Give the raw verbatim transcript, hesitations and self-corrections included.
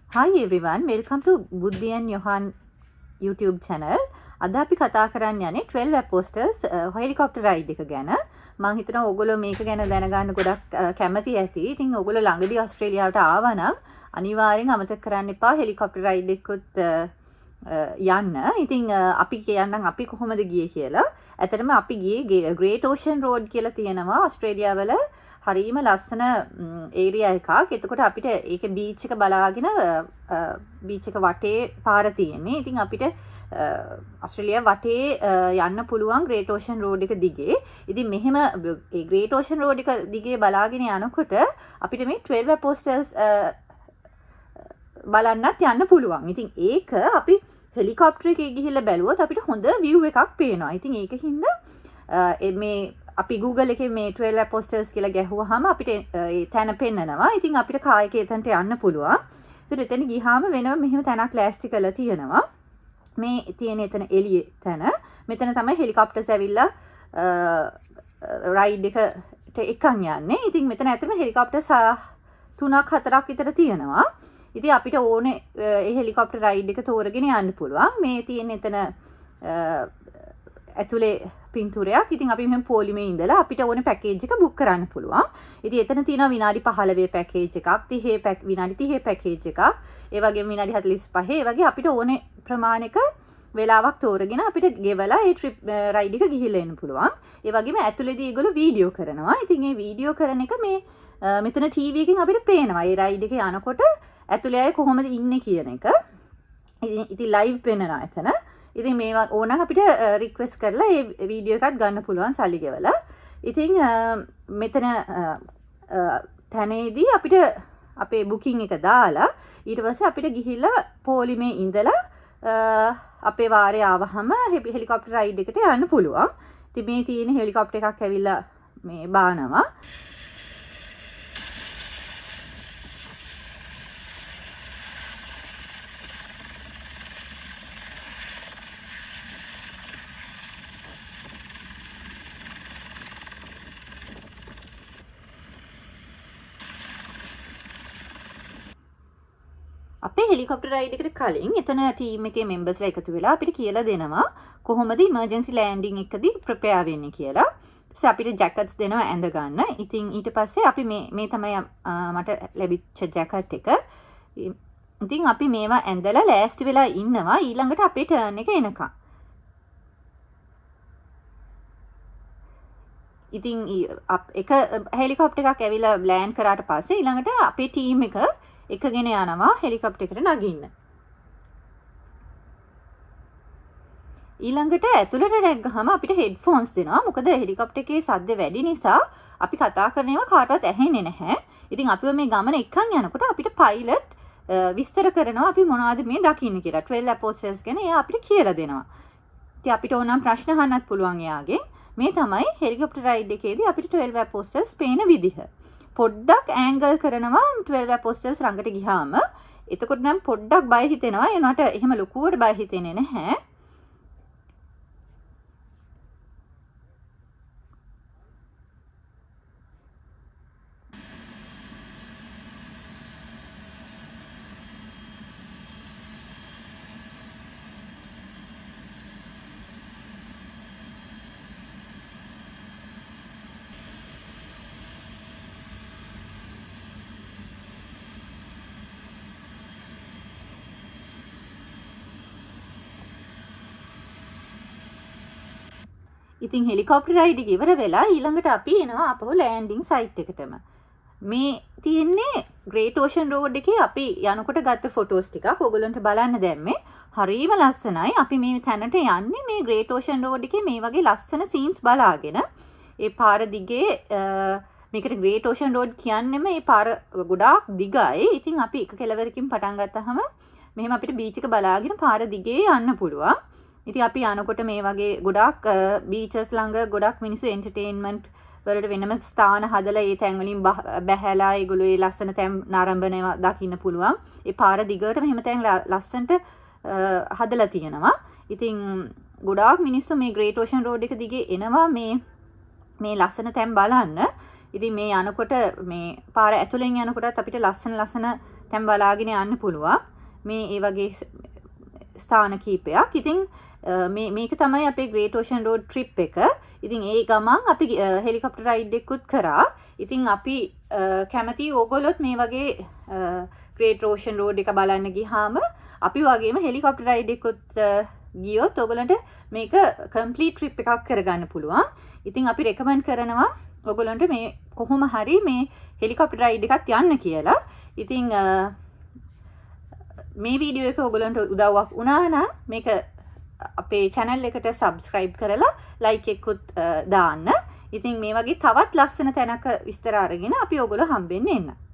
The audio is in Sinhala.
Hi everyone, welcome to Buddhi and Yohan YouTube channel. අද අපි කතා කරන්න යන්නේ twelve apostles helicopter ride එක ගැන. මම හිතනවා ඔයගොල්ලෝ මේක ගැන දැනගන්න ගොඩක් කැමති ඇති. ඉතින් ඔයගොල්ලෝ ළඟදී ඕස්ට්‍රේලියාවට ආවා නම් අනිවාර්යෙන් අමතක කරන්න එපා helicopter ride එකකුත් යන්න. ඉතින් අපි කියන්නම් අපි කොහොමද ගියේ කියලා. ඇත්තටම අපි ගියේ Great Ocean Road කියලා තියෙනවා ඕස්ට්‍රේලියාවල. හරිම ලස්සන ඒරියා එකක්. එතකොට අපිට ඒකේ බීච් එක බලාගෙන බීච් එක වටේ පාර තියෙන්නේ. ඉතින් අපිට ඕස්ට්‍රේලියා වටේ යන්න පුළුවන් Great Ocean Road එක දිගේ. ඉතින් මෙහෙම ඒ Great Ocean Road එක දිගේ බලාගෙන යනකොට අපිට මේ twelve apostles බලන්නත් යන්න පුළුවන්. ඉතින් ඒක අපි හෙලිකොප්ටර් එකේ ගිහිල්ලා බැලුවොත් අපිට හොඳ view එකක් පේනවා. ඉතින් ඒකින්ද මේ අපි Google එකේ මේ twelve apostles කියලා ගැහුවාම අපිට ඒ තැන පෙන්නනවා. ඉතින් අපිට කාර් එකේ එතනට යන්න පුළුවන්. ඒත් එතන ගියාම වෙනම මෙහෙම තැනක් ලෑස්ති කරලා තියෙනවා. මේ තියෙන එතන එළියේ තැන. මෙතන තමයි හෙලිකොප්ටර්ස් ඇවිල්ලා රයිඩ් එකට එකන් යන්නේ. ඉතින් මෙතන ඇත්තම හෙලිකොප්ටර්ස් තුනක් හතරක් විතර තියෙනවා. ඉතින් අපිට ඕනේ ඒ හෙලිකොප්ටර් රයිඩ් එක තෝරගෙන යන්න පුළුවන්. මේ තියෙන එතන ඇතුලේ පින්තූරයක්. ඉතින් අපි මෙහෙම පොලිමේ ඉඳලා අපිට ඕනේ පැකේජ් එක බුක් කරන්න පුළුවන්. ඉතින් එතන තියෙනවා විනාඩි පහළොව පැකේජ් එකක්, තිහ විනාඩි තිහ පැකේජ් එකක්, ඒ වගේම විනාඩි හතළිස් පහ. ඒ වගේ අපිට ඕනේ ප්‍රමාණයක වෙලාවක් තෝරගෙන අපිට ගෙවලා ඒ ට්‍රිප් රයිඩ් එක ගිහිල්ලා එන්න පුළුවන්. ඒ වගේම ඇතුලේදී ඒගොල්ලෝ වීඩියෝ කරනවා. ඉතින් මේ වීඩියෝ කරන එක මේ මෙතන ටීවී එකෙන් අපිට පේනවා. ඒ රයිඩ් එකේ යනකොට ඇතුලේ අය කොහොමද ඉන්නේ කියන එක. ඉතින් ලයිව් පෙන්නනවා එතන. ඉතින් මේවා ඕනනම් අපිට රික්වෙස්ට් කරලා ඒ වීඩියෝ එකක් ගන්න පුළුවන් සල්ලි ගෙවලා. ඉතින් මෙතන තැනේදී අපිට අපේ බුකින් එක දාලා ඊට පස්සේ අපිට ගිහිල්ලා පොලිමේ ඉඳලා අපේ වාරේ ආවහම හෙලිකොප්ටර් රයිඩ් එකට යන්න පුළුවන්. ඉතින් මේ තියෙන හෙලිකොප්ටර් එකක් ඇවිල්ලා මේ බානවා. අපේ හෙලිකොප්ටර් රයිඩ් එකට කලින් එතන ටීම් එකේ මෙම්බර්ස්ලා එකතු වෙලා අපිට කියලා දෙනවා කොහොමද ඉමර්ජන්සි ලෑන්ඩින් එකදී ප්‍රෙපෙයාර් වෙන්නේ කියලා. ඊට පස්සේ අපිට ජැකට්ස් දෙනවා ඇඳ ගන්න. ඉතින් ඊට පස්සේ අපි මේ මේ තමයි මට ලැබිච්ච ජැකට් එක. ඉතින් අපි මේවා ඇඳලා ලෑස්ති වෙලා ඉන්නවා ඊළඟට අපේ ටර්න් එක එනකම්. ඉතින් එක හෙලිකොප්ටර් එකක් ඇවිල්ලා ලෑන්ඩ් කරාට පස්සේ ඊළඟට අපේ ටීම් එක එකගෙන යනවා හෙලිකොප්ටර් එකට නගින්න. ඊළඟට ඇතුළට නැග්ගහම අපිට හෙඩ්ෆෝන්ස් දෙනවා. මොකද හෙලිකොප්ටර් එකේ සද්ද වැඩි නිසා අපි කතා කරන ඒවා කාටවත් ඇහෙන්නේ නැහැ. ඉතින් අපිව මේ ගමන එක්කන් යනකොට අපිට පයිලට් විස්තර කරනවා අපි මොනවද මේ දකින්නේ කියලා. twelve apostles ගැන එයා අපිට කියලා දෙනවා. ඉතින් අපිට ඕනම් ප්‍රශ්න අහන්නත් පුළුවන් එයාගෙන්. මේ තමයි හෙලිකොප්ටර් රයිඩ් එකේදී අපිට twelve apostles පේන විදිහ. පොඩ්ඩක් ඇන්ගල් කරනවා twelve apostles ළඟට ගියාම. එතකොට නම් පොඩ්ඩක් බය හිතෙනවා. ඒනට එහෙම ලොකුවට බය හිතෙන්නේ නැහැ. ඉතින් හෙලිකොප්ටර් රයිඩ් එක ඉවර වෙලා ඊළඟට අපි එනවා අපෝ ලෑන්ඩින් සයිට් එකටම. මේ තියෙන්නේ Great Ocean Road එකේ අපි යනකොට ගත්ත ෆොටෝස් ටිකක් ඔයගොල්ලන්ට බලන්න දැම්මේ. හරිම ලස්සනයි. අපි මේ තැනට යන්නේ මේ Great Ocean Road එකේ මේ වගේ ලස්සන සීන්ස් බලාගෙන. ඒ පාර දිගේ මේකට Great Ocean Road කියන්නේම මේ පාර ගොඩාක් දිගයි. ඉතින් අපි එක කෙළවරකින් පටන් ගත්තාම මෙහෙම අපිට බීච් එක බලාගෙන පාර දිගේ යන්න පුළුවන්. ඉතින් අපි යනකොට මේ වගේ ගොඩක් බීචස් ළඟ ගොඩක් මිනිස්සු එන්ටර්ටේන්මන්ට් වලට වෙනම ස්ථාන හදලා ඒ තැන් වලින් බහැලා ඒගොල්ලෝ ඒ ලස්සන තැන් නරඹනවා දකින්න පුළුවන්. ඒ පාර දිගට මෙහෙම තැන් ලස්සනට හදලා තියෙනවා. ඉතින් ගොඩාක් මිනිස්සු මේ Great Ocean Road එක දිගේ එනවා මේ මේ ලස්සන තැන් බලන්න. ඉතින් මේ යනකොට මේ පාර ඇතුලෙන් යනකොටත් අපිට ලස්සන ලස්සන තැන් බලාගෙන යන්න පුළුවන්. මේ ඒ වගේ ස්ථාන කීපයක්. ඉතින් මේ මේක තමයි අපේ Great Ocean Road trip එක. ඉතින් ඒ ගමන් අපි හෙලිකොප්ටර් රයිඩ් එකකුත් කරා. ඉතින් අපි කැමති ඕගොල්ලොත් මේ වගේ Great Ocean Road එක බලන්න ගියාම අපි වගේම හෙලිකොප්ටර් රයිඩ් එකකුත් ගියොත් ඔයගලන්ට මේක කම්ප්ලීට් ට්‍රිප් එකක් කරගන්න පුළුවන්. ඉතින් අපි රෙකමන්ඩ් කරනවා ඔයගලන්ට මේ කොහොම හරි මේ හෙලිකොප්ටර් රයිඩ් එකත් යන්න කියලා. ඉතින් මේ වීඩියෝ එක ඔයගලන්ට උදව්වක් වුණා නම් මේක අපේ channel එකට subscribe කරලා like එකකුත් දාන්න. ඉතින් මේ වගේ තවත් ලස්සන තැනක විස්තර අරගෙන අපි ඔයගොල්ලෝ හම්බෙන්න එන්න.